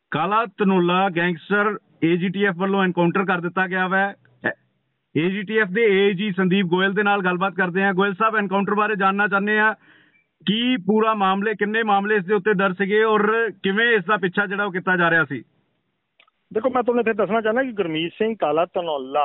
ਕਾਲਾ Dhanaula gangster AGTF ਵੱਲੋਂ encounter ਕਰ ਦਿੱਤਾ ਗਿਆ ਵਾ। AGTF ਦੇ AG ਸੰਦੀਪ ਗੋਇਲ ਦੇ ਨਾਲ ਗੱਲਬਾਤ ਕਰਦੇ ਹਾਂ। ਗੋਇਲ ਸਾਹਿਬ, ਐਨਕਾਊਂਟਰ ਬਾਰੇ ਜਾਣਨਾ ਚਾਹੁੰਦੇ ਆ ਕੀ ਪੂਰਾ ਮਾਮਲੇ, ਕਿੰਨੇ ਮਾਮਲੇ ਇਸ ਦੇ ਉੱਤੇ ਦਰਜ ਸੀਗੇ ਔਰ ਕਿਵੇਂ ਇਸ ਦਾ ਪਿੱਛਾ ਜਿਹੜਾ ਉਹ ਕੀਤਾ ਜਾ ਰਿਹਾ ਸੀ? ਦੇਖੋ, ਮੈਂ ਤੁਹਾਨੂੰ ਇੱਥੇ ਦੱਸਣਾ ਚਾਹੁੰਦਾ ਕਿ ਗੁਰਮੀਤ ਸਿੰਘ ਕਾਲਾ ਧਨੌਲਾ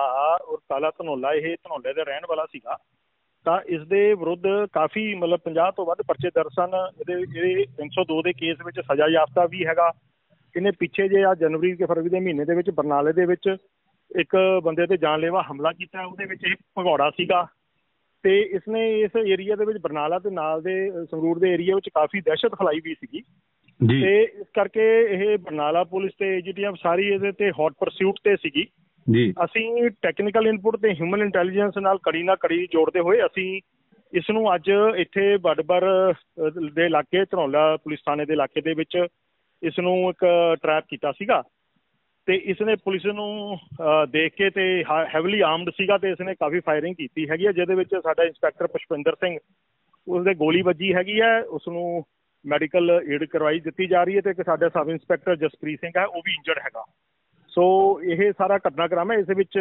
ਇਹ ਧਨੌਲੇ ਦਾ ਰਹਿਣ ਵਾਲਾ ਸੀਗਾ। ਤਾਂ ਇਸ ਦੇ ਵਿਰੁੱਧ ਕਾਫੀ ਮਤਲਬ 50 ਤੋਂ ਵੱਧ ਪਰਚੇ ਦਰਜ ਸਨ। ਇਹਦੇ 302 ਦੇ ਕੇਸ ਵਿੱਚ ਸਜ਼ਾ ਯਾਫਤਾ ਵੀ ਹੈਗਾ। ਇਹਨੇ ਪਿੱਛੇ ਜੇ ਆ ਜਨਵਰੀ ਕੇ ਫਰਵਰੀ ਦੇ ਮਹੀਨੇ ਦੇ ਵਿੱਚ ਬਰਨਾਲੇ ਦੇ ਵਿੱਚ ਇੱਕ ਬੰਦੇ ਤੇ ਜਾਨਲੇਵਾ ਹਮਲਾ ਕੀਤਾ। ਉਹਦੇ ਵਿੱਚ ਇੱਕ ਭਗੌੜਾ ਸੀਗਾ ਤੇ ਇਸਨੇ ਇਸ ਏਰੀਆ ਦੇ ਵਿੱਚ ਬਰਨਾਲਾ ਤੇ ਨਾਲ ਦੇ ਸੰਗਰੂਰ ਦੇ ਏਰੀਆ ਵਿੱਚ ਕਾਫੀ ਦਹਿਸ਼ਤ ਫੈਲਾਈ ਵੀ ਸੀਗੀ ਤੇ ਇਸ ਕਰਕੇ ਇਹ ਬਰਨਾਲਾ ਪੁਲਿਸ ਤੇ AGTF ਸਾਰੀ ਇਹਦੇ ਤੇ ਹੌਟ ਪਰਸਿਊਟ ਤੇ ਸੀਗੀ। ਅਸੀਂ ਟੈਕਨੀਕਲ ਇਨਪੁਟ ਤੇ ਹਿਊਮਨ ਇੰਟੈਲੀਜੈਂਸ ਨਾਲ ਕੜੀ ਨਾਲ ਕੜੀ ਜੋੜਦੇ ਹੋਏ ਅਸੀਂ ਇਸ ਨੂੰ ਅੱਜ ਇੱਥੇ ਬਡਬਰ ਦੇ ਇਲਾਕੇ ਧਨੌਲਾ ਪੁਲਿਸ ਥਾਣੇ ਦੇ ਇਲਾਕੇ ਦੇ ਵਿੱਚ ਇਸ ਨੂੰ ਇੱਕ ਟਰੈਪ ਕੀਤਾ ਸੀਗਾ ਤੇ ਇਸ ਨੇ ਪੁਲਿਸ ਨੂੰ ਦੇਖ ਕੇ ਤੇ ਹੈਵਲੀ ਆਰਮਡ ਸੀਗਾ ਤੇ ਇਸ ਨੇ ਕਾਫੀ ਫਾਇਰਿੰਗ ਕੀਤੀ ਹੈਗੀ ਹੈ, ਜਿਹਦੇ ਵਿੱਚ ਸਾਡਾ ਇੰਸਪੈਕਟਰ ਪੁਸ਼ਪਿੰਦਰ ਸਿੰਘ ਉਸਦੇ ਗੋਲੀ ਵੱਜੀ ਹੈਗੀ ਹੈ। ਉਸ ਨੂੰ ਮੈਡੀਕਲ ਏਡ ਕਰਵਾਈ ਦਿੱਤੀ ਜਾ ਰਹੀ ਹੈ ਤੇ ਇੱਕ ਸਾਡਾ ਸਬ ਇੰਸਪੈਕਟਰ ਜਸਪ੍ਰੀਤ ਸਿੰਘ ਹੈ, ਉਹ ਵੀ ਇੰਜਰਡ ਹੈਗਾ। ਸੋ ਇਹ ਸਾਰਾ ਘਟਨਾਕ੍ਰਮ ਹੈ। ਇਸ ਵਿੱਚ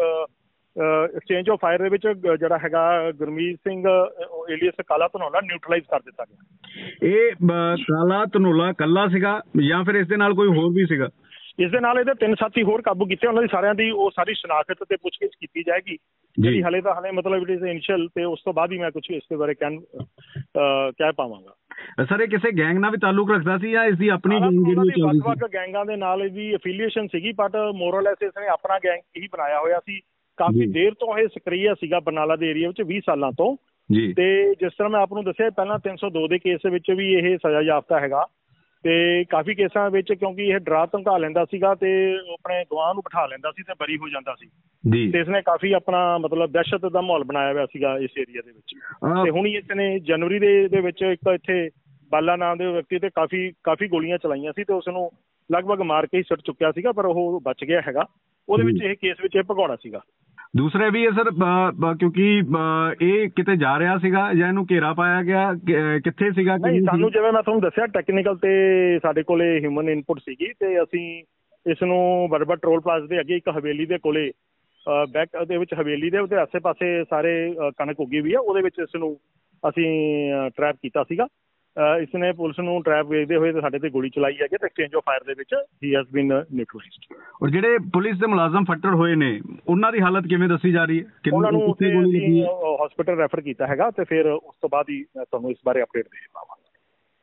ਐਕਸਚੇਂਜ ਆਫ ਫਾਇਰ ਦੇ ਵਿੱਚ ਜਿਹੜਾ ਹੈਗਾ ਗੁਰਮੀਤ ਸਿੰਘ ਏਲੀਅਸ ਕਾਲਾ ਧਨੌਲਾ ਨਿਊਟਰਲਾਈਜ਼ ਕਰ ਦਿੱਤਾ ਗਿਆ। ਇਹ ਕਾਲਾ ਧਨੌਲਾ ਇਕੱਲਾ ਸੀਗਾ ਜਾਂ ਫਿਰ ਇਸ ਦੇ ਨਾਲ ਕੋਈ ਹੋਰ ਵੀ ਸੀਗਾ? ਇਸ ਦੇ ਨਾਲ ਇਹਦੇ 3 ਸਾਥੀ ਹੋਰ ਕਾਬੂ ਕੀਤੇ। ਉਹਨਾਂ ਦੀ ਸਾਰਿਆਂ ਦੀ ਉਹ ਸਾਰੀ ਸ਼ਨਾਖਤ ਤੇ ਪੁੱਛਗਿੱਛ ਕੀਤੀ ਜਾਏਗੀ ਜਿਹੜੀ ਹਾਲੇ ਮਤਲਬ ਇਟ ਇਜ਼ ਇਨੀਸ਼ੀਅਲ ਤੇ ਉਸ ਤੋਂ ਬਾਅਦ ਹੀ ਮੈਂ ਕੁਝ ਇਸ ਦੇ ਬਾਰੇ ਕਹਿ ਪਾਵਾਂਗਾ। ਸਰ, ਇਹ ਕਿਸੇ ਗੈਂਗ ਨਾਲ ਵੀ ਤਾਲੁਕ ਰੱਖਦਾ ਸੀ ਜਾਂ ਇਸ ਦੀ ਆਪਣੀ ਵੱਖ-ਵੱਖ ਗੈਂਗਾਂ ਦੇ ਨਾਲ ਇਹਦੀ ਐਫੀਲੀਏਸ਼ਨ ਸੀਗੀ ਬਟ ਮੋਰਲੈਸ ਇਸਨੇ ਆਪਣਾ ਗੈਂਗ ਹੀ ਬਣਾਇਆ ਹੋਇਆ ਸੀ। ਕਾਫੀ ਦੇਰ ਤੋਂ ਇਹ ਸਕਰੀਆ ਸੀਗਾ ਬਰਨਾਲਾ ਦੇ ਏਰੀਆ ਵਿੱਚ 20 ਸਾਲਾਂ ਤੋਂ ਤੇ ਜਿਸ ਤਰ੍ਹਾਂ ਮੈਂ ਆਪ ਨੂੰ ਦੱਸਿਆ ਪਹਿਲਾਂ 302 ਦੇ ਕੇਸ ਵਿੱਚ ਵੀ ਇਹ ਸਜ਼ਾ ਯਾਫਤਾ ਹੈਗਾ ਤੇ ਕਾਫੀ ਕੇਸਾਂ ਵਿੱਚ ਕਿਉਂਕਿ ਇਹ ਡਰਾ ਧਮਕਾ ਲੈਂਦਾ ਸੀਗਾ ਤੇ ਆਪਣੇ ਗਵਾਹ ਨੂੰ ਬਿਠਾ ਲੈਂਦਾ ਸੀ ਤੇ ਬਰੀ ਹੋ ਜਾਂਦਾ ਸੀ ਤੇ ਇਸਨੇ ਕਾਫੀ ਆਪਣਾ ਮਤਲਬ ਦਹਿਸ਼ਤ ਦਾ ਮਾਹੌਲ ਬਣਾਇਆ ਹੋਇਆ ਸੀਗਾ ਇਸ ਏਰੀਆ ਦੇ ਵਿੱਚ। ਤੇ ਹੁਣ ਇਸਨੇ ਜਨਵਰੀ ਦੇ ਵਿੱਚ ਇੱਕ ਇੱਥੇ ਬਾਲਾ ਨਾਮ ਦੇ ਵਿਅਕਤੀ ਤੇ ਕਾਫੀ ਗੋਲੀਆਂ ਚਲਾਈਆਂ ਸੀ ਤੇ ਉਸ ਨੂੰ ਲਗਭਗ ਮਾਰ ਕੇ ਹੀ ਸੁੱਟ ਚੁੱਕਿਆ ਸੀਗਾ ਪਰ ਉਹ ਬਚ ਗਿਆ ਹੈਗਾ। ਉਹਦੇ ਵਿੱਚ ਇਹ ਕੇਸ ਵਿੱਚ ਇਹ ਭਗੌੜਾ ਸੀਗਾ। ਦੂਸਰੇ ਵੀ ਹੈ ਸਰ, ਕਿਉਂਕਿ ਇਹ ਕਿਤੇ ਜਾ ਰਿਹਾ ਸੀਗਾ ਜਾਂ ਇਹਨੂੰ ਘੇਰਾ ਪਾਇਆ ਗਿਆ, ਕਿੱਥੇ ਸੀਗਾ? ਨਹੀਂ, ਸਾਨੂੰ ਜਿਵੇਂ ਮੈਂ ਤੁਹਾਨੂੰ ਦੱਸਿਆ ਟੈਕਨੀਕਲ ਤੇ ਸਾਡੇ ਕੋਲੇ ਹਿਊਮਨ ਇਨਪੁਟ ਸੀਗੀ ਤੇ ਅਸੀਂ ਇਸ ਨੂੰ ਬਰਬਰ ਟਰੋਲ ਪਲਾਜ਼ਾ ਦੇ ਅੱਗੇ ਇੱਕ ਹਵੇਲੀ ਦੇ ਕੋਲੇ ਬੈਕ ਦੇ ਵਿੱਚ ਹਵੇਲੀ ਦੇ ਉਹਦੇ ਆਸੇ ਪਾਸੇ ਸਾਰੇ ਕਣਕ ਉੱਗੀ ਵੀ ਆ, ਉਹਦੇ ਵਿੱਚ ਇਸ ਨੂੰ ਅਸੀਂ ਟਰੈਪ ਕੀਤਾ ਸੀਗਾ। ਇਸ ਨੇ ਪੁਲਿਸ ਨੂੰ ਟਰੈਪ ਵੇਚਦੇ ਹੋਏ ਤੇ ਸਾਡੇ ਤੇ ਗੋਲੀ ਚਲਾਈ ਹੈਗੀ ਤੇ ਐਕਸਚੇਂਜ ਆਫ ਫਾਇਰ ਦੇ ਵਿੱਚ ਹੀ ਹੈਜ਼ ਬੀਨ ਨਿਊਟਰਲਾਈਜ਼ਡ। ਔਰ ਜਿਹੜੇ ਪੁਲਿਸ ਦੇ ਮੁਲਾਜ਼ਮ ਫੱਟੜ ਹੋਏ ਨੇ ਉਹਨਾਂ ਦੀ ਹਾਲਤ ਕਿਵੇਂ ਦੱਸੀ ਜਾ ਰਹੀ ਹੈ? ਉਹਨਾਂ ਨੂੰ ਹਸਪੀਟਲ ਰੈਫਰ ਕੀਤਾ ਹੈਗਾ ਤੇ ਫਿਰ ਉਸ ਤੋਂ ਬਾਅਦ ਹੀ ਮੈਂ ਤੁਹਾਨੂੰ ਇਸ ਬਾਰੇ ਅਪਡੇਟ ਦੇ ਪਾਵਾਂਗਾ।